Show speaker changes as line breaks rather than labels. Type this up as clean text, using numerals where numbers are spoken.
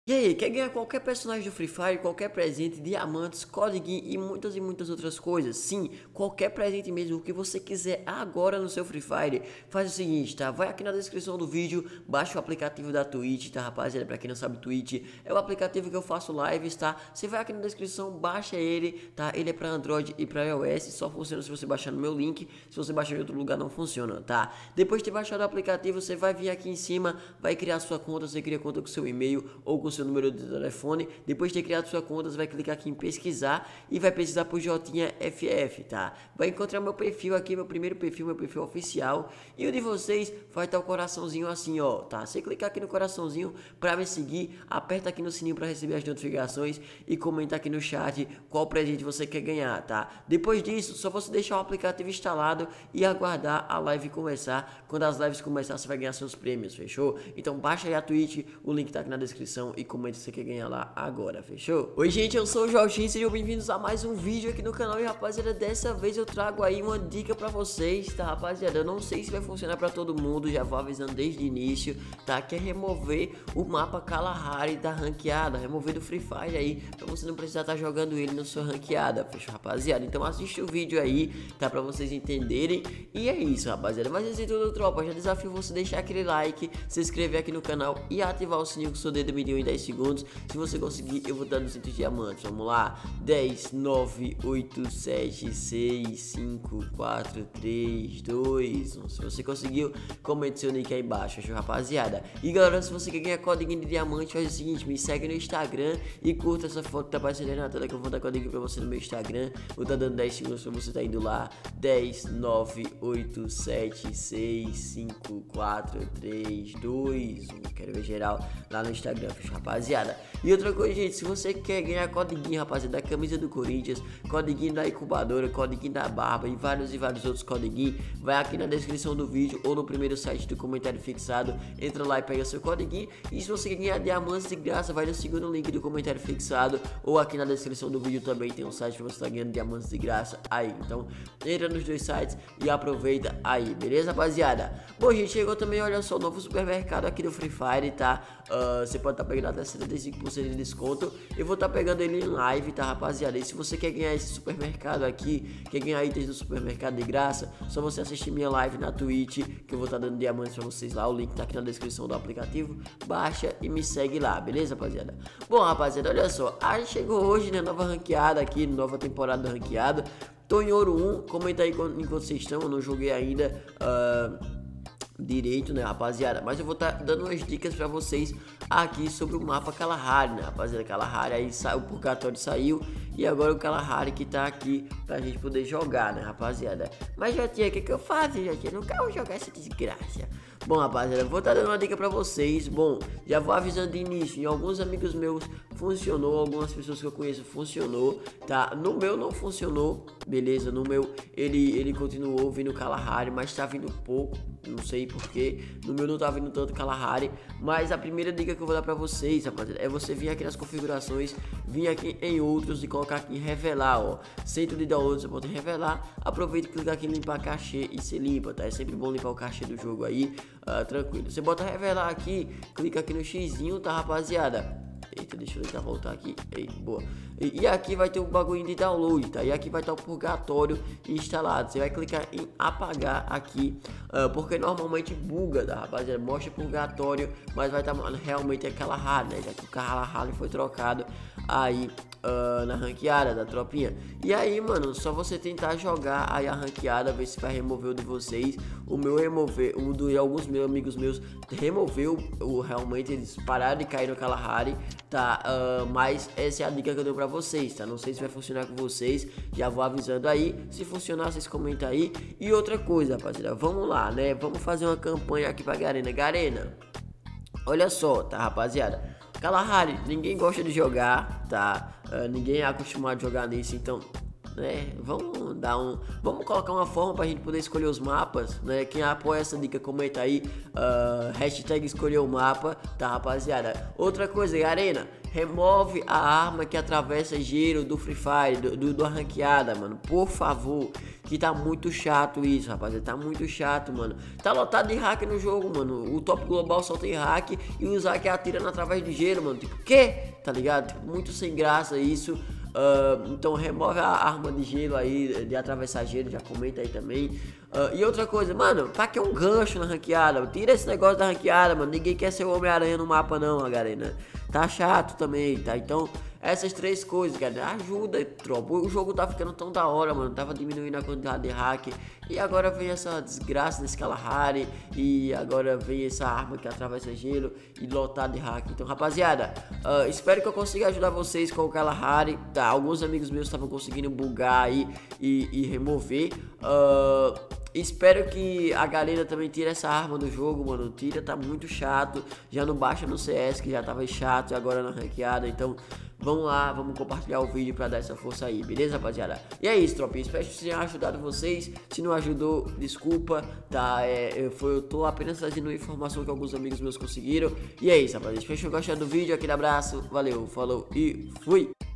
E aí, quer ganhar qualquer personagem do Free Fire, qualquer presente, diamantes, código e muitas outras coisas? Sim, qualquer presente mesmo, o que você quiser agora no seu Free Fire. Faz o seguinte, tá? Vai aqui na descrição do vídeo, baixa o aplicativo da Twitch, tá, rapaziada? Pra quem não sabe, Twitch é o aplicativo que eu faço lives, tá? Você vai aqui na descrição, baixa ele, tá? Ele é pra Android e pra iOS, só funciona se você baixar no meu link. Se você baixar em outro lugar, não funciona, tá? Depois de ter baixado o aplicativo, você vai vir aqui em cima, vai criar sua conta, você cria conta com seu e-mail ou com seu número de telefone. Depois de ter criado sua conta, você vai clicar aqui em pesquisar e vai pesquisar por Jotinha FF, tá? Vai encontrar meu perfil aqui, meu primeiro perfil, meu perfil oficial, e o de vocês vai estar o coraçãozinho assim, ó, tá? Você clicar aqui no coraçãozinho para me seguir, aperta aqui no sininho para receber as notificações e comenta aqui no chat qual presente você quer ganhar, tá? Depois disso, só você deixar o aplicativo instalado e aguardar a live começar. Quando as lives começar, você vai ganhar seus prêmios, fechou? Então baixa aí a Twitch, o link tá aqui na descrição e comente se você quer ganhar lá agora, fechou? Oi gente, eu sou o Jorginho, sejam bem-vindos a mais um vídeo aqui no canal. E rapaziada, dessa vez eu trago aí uma dica pra vocês, tá, rapaziada? Eu não sei se vai funcionar pra todo mundo, já vou avisando desde o início, tá? Que é remover o mapa Kalahari da ranqueada, remover do Free Fire aí, pra você não precisar estar jogando ele na sua ranqueada, fechou, rapaziada? Então assiste o vídeo aí, tá? Pra vocês entenderem. E é isso, rapaziada. Mas antes de tudo, tropa, já desafio você deixar aquele like, se inscrever aqui no canal e ativar o sininho com o seu dedo mediu em 10 segundos. Se você conseguir, eu vou dar 200 diamantes. Vamos lá. 10, 9, 8, 7, 6, 5, 4, 3, 2, 1. Se você conseguiu, comente seu nick aí embaixo, fechou, rapaziada? E galera, se você quer ganhar código de diamante, faz o seguinte, me segue no Instagram e curta essa foto que tá aparecendo aí na tela, que eu vou dar código pra você no meu Instagram. Vou estar dando 10 segundos pra você tá indo lá. 10, 9, 8, 7, 6, 5, 4, 3, 2, 1. Quero ver geral lá no Instagram, fechou, rapaziada? E outra coisa, gente, se você quer ganhar codiguinho, rapaziada, da camisa do Corinthians, codiguinho da incubadora, codiguinho da barba e vários outros codiguinhos, vai aqui na descrição do vídeo ou no primeiro site do comentário fixado, entra lá e pega seu codiguinho. E se você quer ganhar diamantes de graça, vai no segundo link do comentário fixado ou aqui na descrição do vídeo também tem um site pra você estar ganhando diamantes de graça aí. Então, entra nos dois sites e aproveita aí, beleza, rapaziada? Bom, gente, chegou também, olha só, o novo supermercado aqui do Free Fire, tá? Você pode estar pegando até 75% de desconto. Eu vou estar pegando ele em live, tá, rapaziada? E se você quer ganhar esse supermercado aqui, quer ganhar itens do supermercado de graça, só você assistir minha live na Twitch, que eu vou estar dando diamantes pra vocês lá. O link tá aqui na descrição do aplicativo. Baixa e me segue lá, beleza, rapaziada? Bom, rapaziada, olha só, aí chegou hoje, né, nova ranqueada aqui, nova temporada da ranqueada. Tô em ouro 1, comenta aí enquanto vocês estão, eu não joguei ainda direito, né, rapaziada? Mas eu vou estar dando umas dicas pra vocês aqui sobre o mapa Kalahari, né, rapaziada? Kalahari aí saiu, o Purgatório saiu e agora o Kalahari que tá aqui pra gente poder jogar, né, rapaziada? Mas Jotinha, o que eu faço, Jotinha? Não quero jogar essa desgraça. Bom, rapaziada, vou estar dando uma dica pra vocês. Bom, já vou avisando de início, em alguns amigos meus funcionou, algumas pessoas que eu conheço funcionou, tá? No meu não funcionou, beleza? No meu ele continuou vindo Kalahari, mas tá vindo pouco, não sei porquê. No meu não tá vindo tanto Kalahari, mas a primeira dica que eu vou dar pra vocês, rapaziada, é você vir aqui nas configurações, vir aqui em outros e colocar aqui em revelar, ó. Centro de download, você pode revelar. Aproveita e clicar aqui em limpar cachê e se limpa, tá? É sempre bom limpar o cachê do jogo aí, tranquilo. Você bota revelar aqui, clica aqui no xizinho, tá, rapaziada? Eita, deixa eu tentar voltar aqui. Ei, boa. E aqui vai ter o bagulho de download, tá? E aqui vai estar o Purgatório instalado. Você vai clicar em apagar aqui, porque normalmente buga, tá, rapaziada? Mostra Purgatório, mas vai estar realmente aquela Kalahari, né? Já que o Kalahari foi trocado aí na ranqueada da tropinha. E aí, mano, só você tentar jogar aí a ranqueada, ver se vai remover o de vocês. O meu remover, o de alguns meus amigos meus removeu, realmente eles pararam de cair no Kalahari, tá? Mas essa é a dica que eu dou pra vocês, tá? Não sei se vai funcionar com vocês, já vou avisando aí. Se funcionar, vocês comentam aí. E outra coisa, rapaziada, vamos lá, né? Vamos fazer uma campanha aqui pra Garena. Garena, olha só, tá, rapaziada? Kalahari, ninguém gosta de jogar, tá? Ninguém é acostumado a jogar nisso, então né? Vamos colocar uma forma pra gente poder escolher os mapas, né? Quem apoia essa dica, comenta aí, hashtag escolher o mapa, tá, rapaziada? Outra coisa, Garena, remove a arma que atravessa gelo do Free Fire, do ranqueada, mano, por favor, que tá muito chato isso, rapaziada, tá muito chato, mano. Tá lotado de hack no jogo, mano, o top global só tem hack e os hack atirando através de gelo, mano, tipo, que? Tá ligado? Tipo, muito sem graça isso. Então remove a arma de gelo aí, de atravessar gelo, já comenta aí também. E outra coisa, mano, pra que um gancho na ranqueada? Tira esse negócio da ranqueada, mano. Ninguém quer ser o Homem-Aranha no mapa não, galera. Tá chato também, tá? Então, essas três coisas, cara, ajuda, tropa. O jogo tá ficando tão da hora, mano. Tava diminuindo a quantidade de hack. E agora vem essa desgraça desse Kalahari. E agora vem essa arma que atravessa gelo e lotado de hack. Então, rapaziada, espero que eu consiga ajudar vocês com o Kalahari. Tá, alguns amigos meus estavam conseguindo bugar aí e remover. Espero que a galera também tire essa arma do jogo, mano. Tira, tá muito chato. Já não baixa no CS, que já tava chato, e agora na ranqueada. Então, vamos lá, vamos compartilhar o vídeo pra dar essa força aí, beleza, rapaziada? E é isso, tropinha. Espero que tenha ajudado vocês. Se não ajudou, desculpa, tá? Eu tô apenas trazendo informação que alguns amigos meus conseguiram. E é isso, rapaziada. Espero que tenham gostado do vídeo. Aquele abraço, valeu, falou e fui!